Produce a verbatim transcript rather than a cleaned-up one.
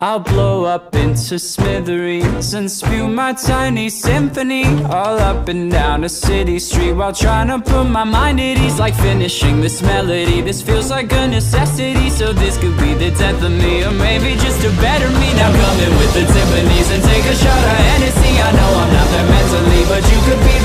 I'll blow up into smithereens and spew my tiny symphony all up and down a city street while trying to put my mind at ease. Like finishing this melody, this feels like a necessity. So this could be the death of me, or maybe just a better me. Now come in with the timpanis and take a shot of Hennessy. I know I'm not there mentally, but you could be